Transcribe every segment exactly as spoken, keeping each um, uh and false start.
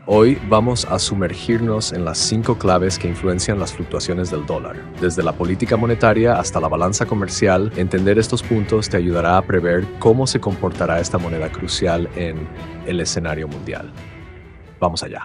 Hoy vamos a sumergirnos en las cinco claves que influencian las fluctuaciones del dólar. Desde la política monetaria hasta la balanza comercial, entender estos puntos te ayudará a prever cómo se comportará esta moneda crucial en el escenario mundial. Vamos allá.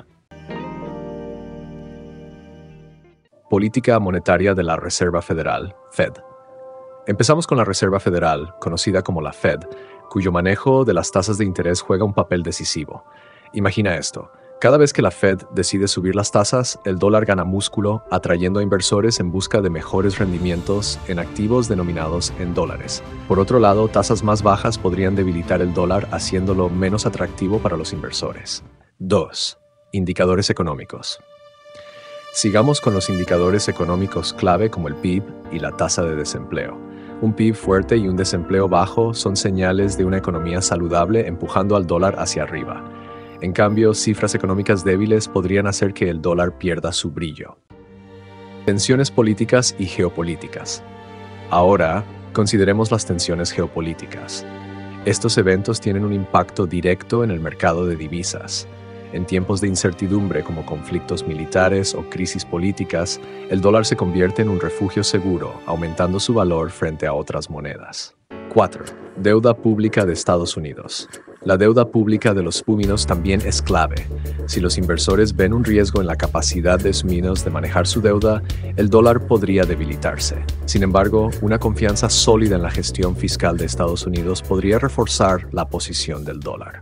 Política monetaria de la Reserva Federal, Fed. Empezamos con la Reserva Federal, conocida como la Fed, cuyo manejo de las tasas de interés juega un papel decisivo. Imagina esto. Cada vez que la Fed decide subir las tasas, el dólar gana músculo, atrayendo a inversores en busca de mejores rendimientos en activos denominados en dólares. Por otro lado, tasas más bajas podrían debilitar el dólar, haciéndolo menos atractivo para los inversores. dos. Indicadores económicos. Sigamos con los indicadores económicos clave como el P I B y la tasa de desempleo. Un P I B fuerte y un desempleo bajo son señales de una economía saludable empujando al dólar hacia arriba. En cambio, cifras económicas débiles podrían hacer que el dólar pierda su brillo. Tensiones políticas y geopolíticas. Ahora, consideremos las tensiones geopolíticas. Estos eventos tienen un impacto directo en el mercado de divisas. En tiempos de incertidumbre como conflictos militares o crisis políticas, el dólar se convierte en un refugio seguro, aumentando su valor frente a otras monedas. cuatro. Deuda pública de Estados Unidos. La deuda pública de los Estados Unidos también es clave. Si los inversores ven un riesgo en la capacidad de Estados Unidos de manejar su deuda, el dólar podría debilitarse. Sin embargo, una confianza sólida en la gestión fiscal de Estados Unidos podría reforzar la posición del dólar.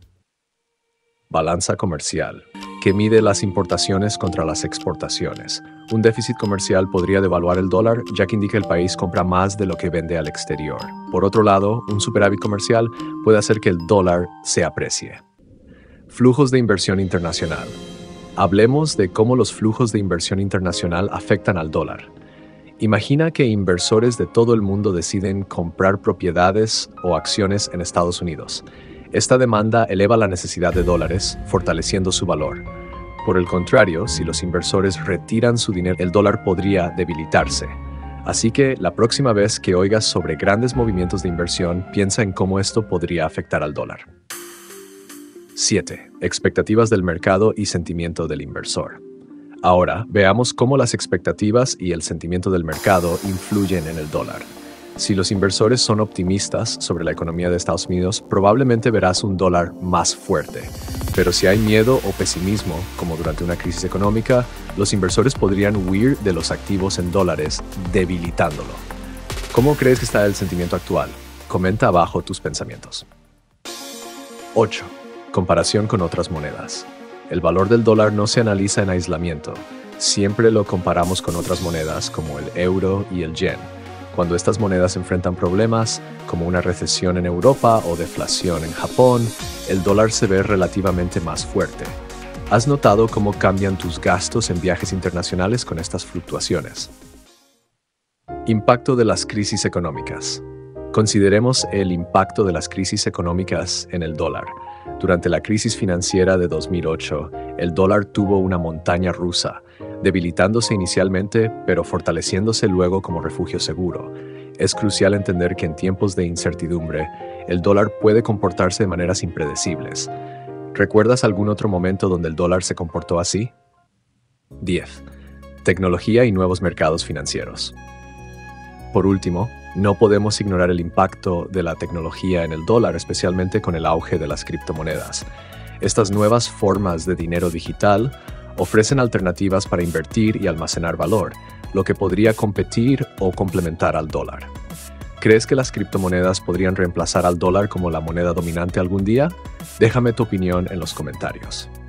Balanza comercial, que mide las importaciones contra las exportaciones. Un déficit comercial podría devaluar el dólar, ya que indica que el país compra más de lo que vende al exterior. Por otro lado, un superávit comercial puede hacer que el dólar se aprecie. Flujos de inversión internacional. Hablemos de cómo los flujos de inversión internacional afectan al dólar. Imagina que inversores de todo el mundo deciden comprar propiedades o acciones en Estados Unidos. Esta demanda eleva la necesidad de dólares, fortaleciendo su valor. Por el contrario, si los inversores retiran su dinero, el dólar podría debilitarse. Así que la próxima vez que oigas sobre grandes movimientos de inversión, piensa en cómo esto podría afectar al dólar. siete. Expectativas del mercado y sentimiento del inversor. Ahora, veamos cómo las expectativas y el sentimiento del mercado influyen en el dólar. Si los inversores son optimistas sobre la economía de Estados Unidos, probablemente verás un dólar más fuerte. Pero si hay miedo o pesimismo, como durante una crisis económica, los inversores podrían huir de los activos en dólares, debilitándolo. ¿Cómo crees que está el sentimiento actual? Comenta abajo tus pensamientos. ocho. Comparación con otras monedas. El valor del dólar no se analiza en aislamiento. Siempre lo comparamos con otras monedas como el euro y el yen. Cuando estas monedas enfrentan problemas, como una recesión en Europa o deflación en Japón, el dólar se ve relativamente más fuerte. ¿Has notado cómo cambian tus gastos en viajes internacionales con estas fluctuaciones? Impacto de las crisis económicas. Consideremos el impacto de las crisis económicas en el dólar. Durante la crisis financiera de dos mil ocho, el dólar tuvo una montaña rusa, debilitándose inicialmente, pero fortaleciéndose luego como refugio seguro. Es crucial entender que en tiempos de incertidumbre, el dólar puede comportarse de maneras impredecibles. ¿Recuerdas algún otro momento donde el dólar se comportó así? diez. Tecnología y nuevos mercados financieros. Por último, no podemos ignorar el impacto de la tecnología en el dólar, especialmente con el auge de las criptomonedas. Estas nuevas formas de dinero digital ofrecen alternativas para invertir y almacenar valor, lo que podría competir o complementar al dólar. ¿Crees que las criptomonedas podrían reemplazar al dólar como la moneda dominante algún día? Déjame tu opinión en los comentarios.